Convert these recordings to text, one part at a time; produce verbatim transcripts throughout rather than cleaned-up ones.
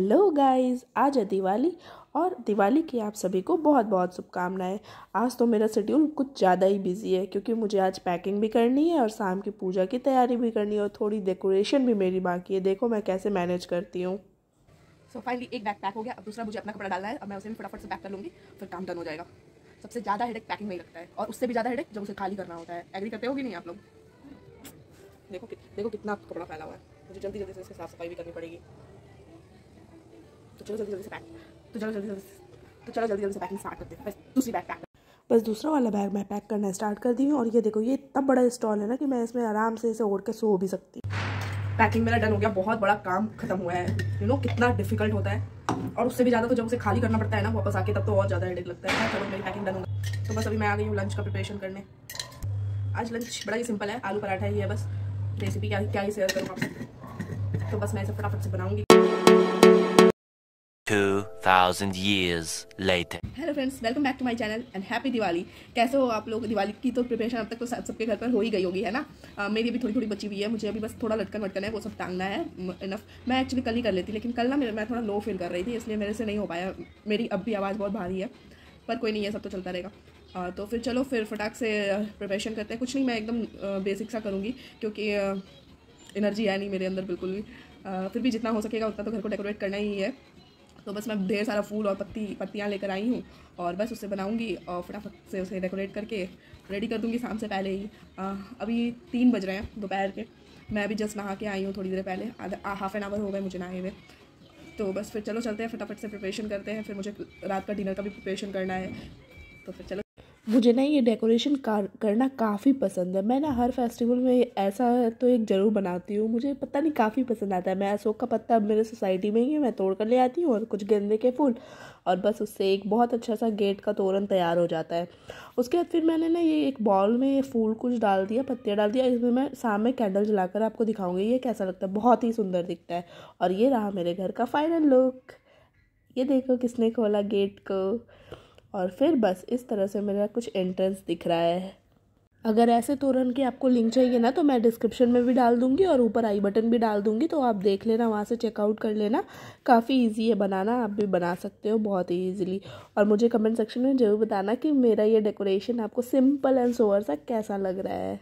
Hello guys, आज है दिवाली और दिवाली की आप सभी को बहुत बहुत शुभकामनाएं। आज तो मेरा शेड्यूल कुछ ज़्यादा ही बिजी है क्योंकि मुझे आज पैकिंग भी करनी है और शाम की पूजा की तैयारी भी करनी है और थोड़ी डेकोरेशन भी मेरी बाकी है। देखो मैं कैसे मैनेज करती हूँ। सो फाइनली एक बैग पैक हो गया। अब दूसरा मुझे अपना कपड़ा डालना है। अब मैं उसे भी फटाफट से पैक कर लूँगी, फिर काम डन हो जाएगा। सबसे ज़्यादा हेडेक पैकिंग में ही लगता है और उससे भी ज़्यादा हेडेक जब उसे खाली करना होता है। एग्री करते हो कि नहीं आप लोग? देखो देखो कितना कपड़ा फैला हुआ है, मुझे जल्दी जल्दी से इसकी साफ सफाई भी करनी पड़ेगी। तो चलो जल्दी जल्दी से पैक तो चलो जल्दी जल्दी तो चलो जल्दी जल्दी से पैकिंग स्टार्ट करते हैं। बस दूसरी बैग पैक बस दूसरा वाला बैग मैं पैक करना स्टार्ट कर दी हूँ। और ये देखो, ये इतना बड़ा स्टॉल है ना कि मैं इसमें आराम से इसे ओढ़ के सो भी सकती हूँ। पैकिंग मेरा डन हो गया, बहुत बड़ा काम खत्म हुआ है। यू नो कितना डिफिकल्ट होता है और उससे भी ज़्यादा तो जब उसे खाली करना पड़ता है ना वापस आके, तब तो और ज़्यादा हेडेक लगता है। चलो मेरी पैकिंग डन हो गई। तो बस अभी मैं आ गई हूँ लंच का प्रिपरेशन करने। आज लंच बड़ा ही सिंपल है, आलू पराठा ही है। बस रेसिपी क्या क्या ही शेयर करूँ आपसे, तो बस मैं इसे फटाफट से बनाऊंगी। two thousand years later. Hello friends, welcome back to my channel and happy Diwali. कैसे हो आप लोग? दिवाली की तो प्रिपरेशन अब तक तो सबके घर पर हो ही गई होगी, है ना। uh, मेरी भी थोड़ी थोड़ी बची हुई है। मुझे अभी बस थोड़ा लटकन वटकन है, वो सब टांगना है। इनफ मैं एक्चुअली कल ही कर लेती, लेकिन कल ना मैं थोड़ा लो फील कर रही थी, इसलिए मेरे से नहीं हो पाया। मेरी अब भी आवाज़ बहुत भारी है, पर कोई नहीं है, सब तो चलता रहेगा। uh, तो फिर चलो फिर फटाक से प्रिपरेशन करते हैं। कुछ नहीं, मैं एकदम बेसिक सा करूँगी क्योंकि एनर्जी है नहीं मेरे अंदर बिल्कुल भी। uh, फिर भी जितना हो सकेगा उतना तो घर को डेकोरेट करना ही है। तो बस मैं ढेर सारा फूल और पत्ती पत्तियाँ लेकर आई हूँ और बस उससे बनाऊँगी और फटाफट से उसे डेकोरेट करके रेडी कर दूँगी शाम से पहले ही। आ, अभी तीन बज रहे हैं दोपहर के। मैं अभी जस्ट नहा के आई हूँ थोड़ी देर पहले, आधा हाफ एन आवर हो गए मुझे नहाए हुए। तो बस फिर चलो चलते हैं, फटाफट से प्रिपरेशन करते हैं। फिर मुझे रात का डिनर का भी प्रिपरेशन करना है, तो फिर चलो। मुझे ना ये डेकोरेशन करना काफ़ी पसंद है। मैं ना हर फेस्टिवल में ऐसा तो एक ज़रूर बनाती हूँ। मुझे पता नहीं काफ़ी पसंद आता है। मैं अशोक का पत्ता अब मेरे सोसाइटी में ही है, मैं तोड़ कर ले आती हूँ और कुछ गेंदे के फूल, और बस उससे एक बहुत अच्छा सा गेट का तोरण तैयार हो जाता है। उसके बाद फिर मैंने ना ये एक बॉल में ये फूल कुछ डाल दिया, पत्तियाँ डाल दिया। इसमें मैं शाम में कैंडल जलाकर आपको दिखाऊंगी ये कैसा लगता है। बहुत ही सुंदर दिखता है। और ये रहा मेरे घर का फाइनल लुक। ये देखो किसने खोला गेट को। और फिर बस इस तरह से मेरा कुछ एंट्रेंस दिख रहा है। अगर ऐसे तोरण की आपको लिंक चाहिए ना तो मैं डिस्क्रिप्शन में भी डाल दूंगी और ऊपर आई बटन भी डाल दूंगी, तो आप देख लेना, वहाँ से चेकआउट कर लेना। काफ़ी इजी है बनाना, आप भी बना सकते हो बहुत ही ईजिली। और मुझे कमेंट सेक्शन में ज़रूर बताना कि मेरा ये डेकोरेशन आपको सिंपल एंड सोवर सा कैसा लग रहा है।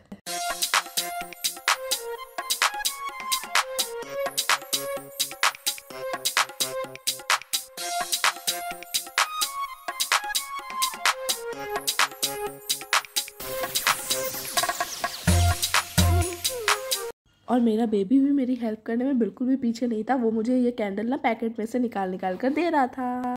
और मेरा बेबी भी मेरी हेल्प करने में बिल्कुल भी पीछे नहीं था। वो मुझे ये कैंडल ना पैकेट में से निकाल निकाल कर दे रहा था।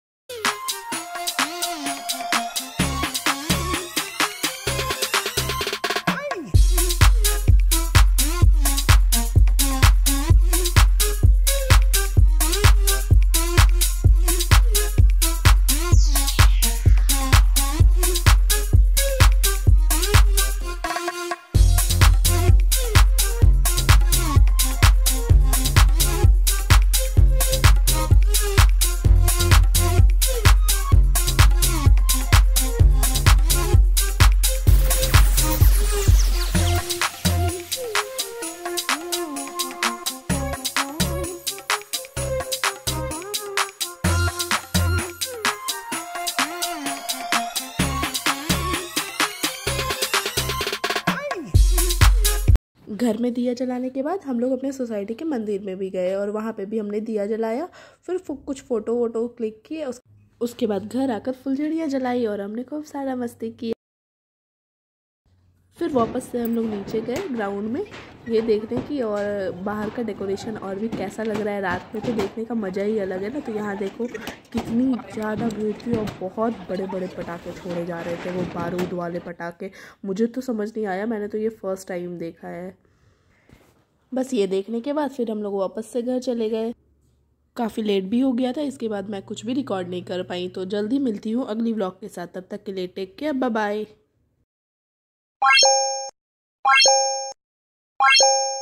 घर में दिया जलाने के बाद हम लोग अपने सोसाइटी के मंदिर में भी गए और वहाँ पे भी हमने दिया जलाया। फिर कुछ फ़ोटो वोटो क्लिक किए। उस, उसके बाद घर आकर फुलझड़ियाँ जलाई और हमने खूब सारा मस्ती किया। फिर वापस से हम लोग नीचे गए ग्राउंड में ये देखने की, और बाहर का डेकोरेशन और भी कैसा लग रहा है रात में, तो देखने का मज़ा ही अलग है ना। तो यहाँ देखो कितनी ज़्यादा भीड़ थी और बहुत बड़े बड़े पटाखे छोड़े जा रहे थे, वो बारूद वाले पटाखे। मुझे तो समझ नहीं आया, मैंने तो ये फर्स्ट टाइम देखा है। बस ये देखने के बाद फिर हम लोग वापस से घर चले गए। काफ़ी लेट भी हो गया था, इसके बाद मैं कुछ भी रिकॉर्ड नहीं कर पाई। तो जल्दी मिलती हूँ अगली व्लॉग के साथ, तब तक के लिए टेक केयर, बाय बाय।